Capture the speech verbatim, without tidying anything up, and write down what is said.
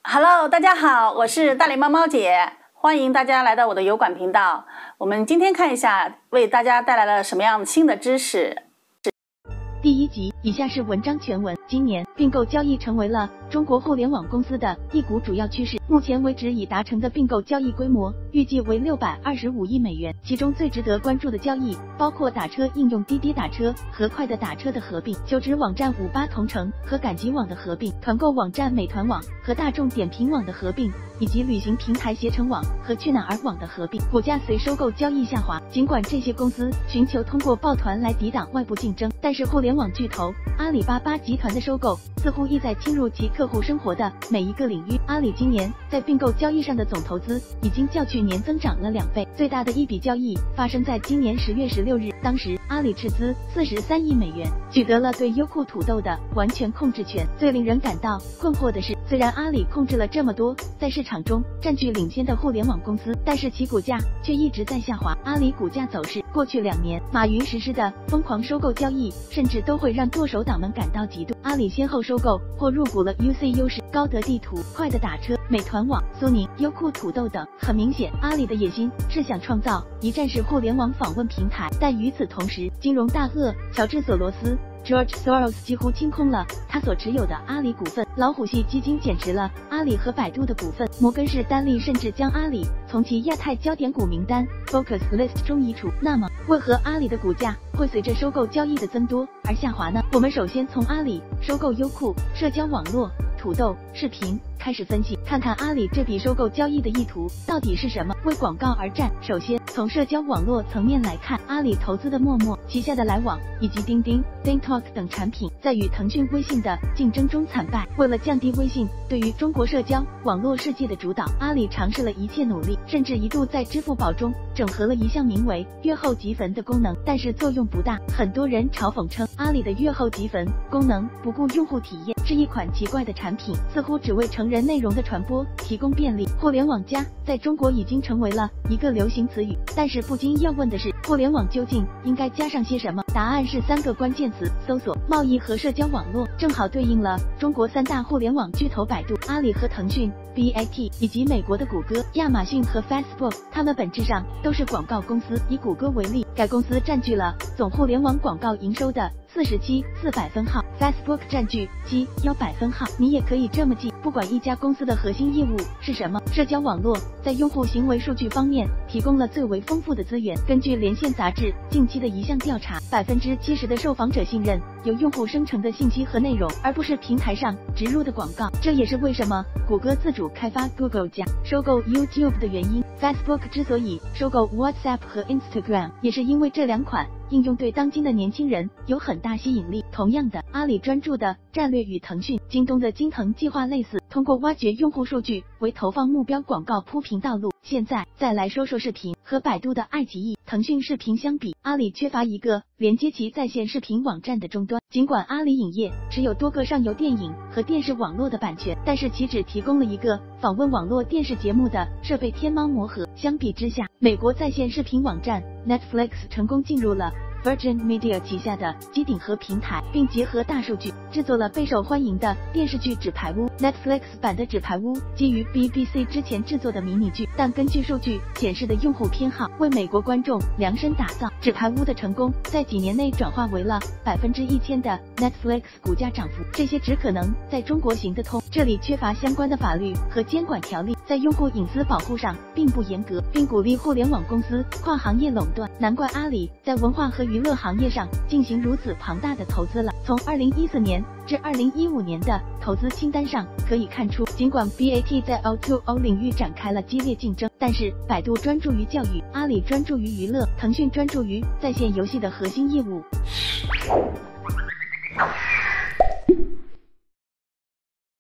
Hello， 大家好，我是大脸猫猫姐，欢迎大家来到我的油管频道。我们今天看一下，为大家带来了什么样新的知识。 第一集，以下是文章全文。今年并购交易成为了中国互联网公司的一股主要趋势。目前为止已达成的并购交易规模预计为六百二十五亿美元，其中最值得关注的交易包括打车应用滴滴打车和快的打车的合并，求职网站五八同城和赶集网的合并，团购网站美团网和大众点评网的合并，以及旅行平台携程网和去哪儿网的合并。股价随收购交易下滑。尽管这些公司寻求通过抱团来抵挡外部竞争，但是互联网巨头阿里巴巴集团的收购似乎意在侵入其客户生活的每一个领域。阿里今年在并购交易上的总投资已经较去年增长了两倍，最大的一笔交易发生在今年十月十六日，当时阿里斥资四十三亿美元，取得了对优酷土豆的完全控制权。最令人感到困惑的是，虽然阿里控制了这么多在市场中占据领先的互联网公司，但是其股价却一直在下滑。阿里股价走势，过去两年马云实施的疯狂收购交易，甚至都会让剁手党们感到嫉妒。阿里先后收购或入股了 U C 优势、高德地图、快的打车、美团网、苏宁、优酷土豆等。很明显，阿里的野心是想创造一站式互联网访问平台，但与此同时，金融大鳄乔治索罗斯George Soros 几乎清空了他所持有的阿里股份，老虎系基金减持了阿里和百度的股份，摩根士丹利甚至将阿里从其亚太焦点股名单 Focus List 中移除。那么，为何阿里的股价会随着收购交易的增多而下滑呢？我们首先从阿里收购优酷、社交网络、土豆、视频开始分析，看看阿里这笔收购交易的意图到底是什么？为广告而战。首先，从社交网络层面来看，阿里投资的陌陌旗下的来往以及钉钉、TikTok 等产品，在与腾讯、微信的竞争中惨败。为了降低微信对于中国社交网络世界的主导，阿里尝试了一切努力，甚至一度在支付宝中整合了一项名为“阅后即焚”的功能，但是作用不大。很多人嘲讽称，阿里的阅后即焚功能不顾用户体验，是一款奇怪的产品，似乎只为成人内容的传播提供便利。互联网加在中国已经成为了一个流行词语，但是不禁要问的是，互联网究竟应该加上些什么？答案是三个关键词：搜索、贸易和社交网络，正好对应了中国三大互联网巨头百度、阿里和腾讯 B A T 以及美国的谷歌、亚马逊和 Facebook， 它们本质上都是广告公司。以谷歌为例，该公司占据了总互联网广告营收的四十七四百分号 ，Facebook 占据七一百分号。你也可以这么记，不管一家公司的核心业务是什么，社交网络在用户行为数据方面提供了最为丰富的资源。根据连线杂志近期的一项调查，百分之七十的受访者信任由用户生成的信息和内容，而不是平台上植入的广告。这也是为什么谷歌自主开发 Google 加收购 YouTube 的原因。Facebook 之所以收购 WhatsApp 和 Instagram， 也是因为这两款应用对当今的年轻人有很大吸引力。同样的，阿里专注的战略与腾讯、京东的金腾计划类似，通过挖掘用户数据为投放目标广告铺平道路。现在再来说说视频，和百度的爱奇艺、腾讯视频相比，阿里缺乏一个连接其在线视频网站的终端。尽管阿里影业持有多个上游电影和电视网络的版权，但是其只提供了一个访问网络电视节目的设备天猫魔盒。相比之下，美国在线视频网站 Netflix 成功进入了Virgin Media 旗下的机顶盒平台，并结合大数据制作了备受欢迎的电视剧《纸牌屋》。Netflix 版的《纸牌屋》基于 B B C 之前制作的迷你剧，但根据数据显示的用户偏好，为美国观众量身打造。《纸牌屋》的成功在几年内转化为了百分之一千的 Netflix 股价涨幅，这些只可能在中国行得通。这里缺乏相关的法律和监管条例，在用户隐私保护上并不严格，并鼓励互联网公司跨行业垄断。难怪阿里在文化和娱乐行业上进行如此庞大的投资了。从二零一四年至二零一五年的投资清单上可以看出，尽管 B A T 在 O to O 领域展开了激烈竞争，但是百度专注于教育，阿里专注于娱乐，腾讯专注于在线游戏的核心业务。